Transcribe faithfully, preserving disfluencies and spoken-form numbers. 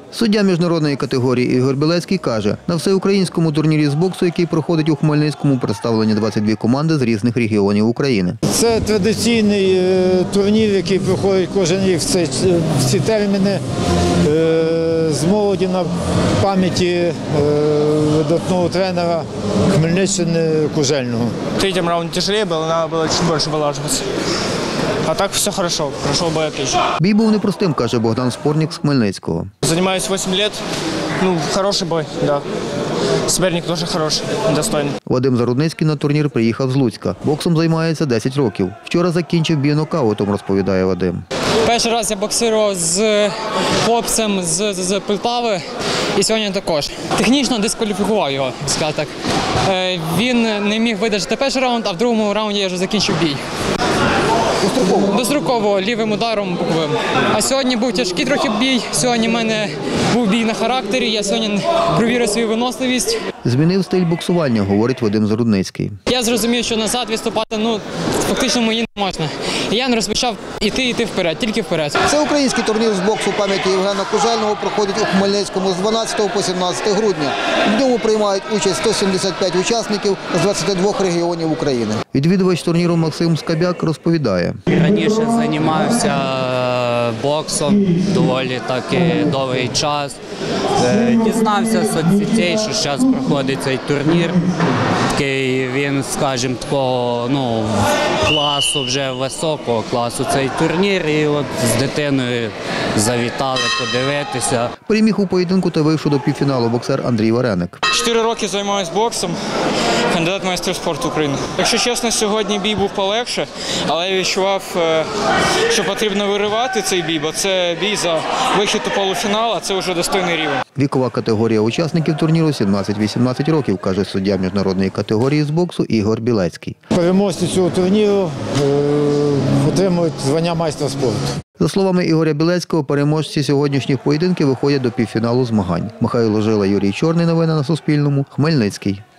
Суддя міжнародної категорії Ігор Білецький каже, на всеукраїнському турнірі з боксу, який проходить у Хмельницькому, представлені двадцять дві команди з різних регіонів України. Це традиційний е, турнір, який проходить кожен рік в ці, в ці терміни е, з молоді на пам'яті е, видатного тренера Хмельниччини Кужельного. В третьем раунде тяжелее было, надо было чуть больше вылаживаться. А так все хорошо, прошел бой отлично. Бій був непростим, каже Богдан Спорнік з Хмельницького. Занимаюсь восемь лет, ну, хороший бой, да. Соперник тоже хороший, достойный. Вадим Зарудницький на турнір приїхав з Луцька. Боксом займається десять років. Вчора закінчив бій нокаутом, розповідає Вадим. Перший раз я боксував з хлопцем з, з, з Полтави і сьогодні також. Технічно дискваліфікував його, сказати так. Е, він не міг видержати перший раунд, а в другому раунді я вже закінчив бій. Достроково? Достроково, лівим ударом боковим. А сьогодні був тяжкий трохи бій, сьогодні в мене був бій на характері, я сьогодні провірив свою виносливість. Змінив стиль боксування, говорить Вадим Зарудницький. Я зрозумів, що назад відступати, ну, фактично мені не можна. І я не розпочав іти, іти вперед, тільки вперед. Всеукраїнський турнір з боксу пам'яті Євгена Кужельного проходить у Хмельницькому з дванадцятого по сімнадцяте грудня. В ньому приймають участь сто сімдесят п'ять учасників з двадцяти двох регіонів України. Відвідувач турніру Максим Скабяк розповідає. Раніше займався боксом доволі таки довгий час. Дізнався з соцсетей, що зараз проходить цей турнір. Такий він, скажімо, такого ну, класу, вже високого класу цей турнір. І от з дитиною завітали подивитися. Переміг у поєдинку та вийшов до півфіналу боксер Андрій Вареник. Чотири роки займаюся боксом, кандидат в майстер спорту України. Якщо чесно, сьогодні бій був полегше, але я відчував, що потрібно виривати цей бій, бо це бій за вихід у полуфінал, а це вже достойний рівень. Вікова категорія учасників турніру сімнадцять-вісімнадцять років, каже суддя міжнародної категорії з боксу Ігор Білецький. Переможці цього турніру е, отримують звання майстра спорту. За словами Ігоря Білецького, переможці сьогоднішніх поєдинків виходять до півфіналу змагань. Михайло Жила, Юрій Чорний. Новини на Суспільному. Хмельницький.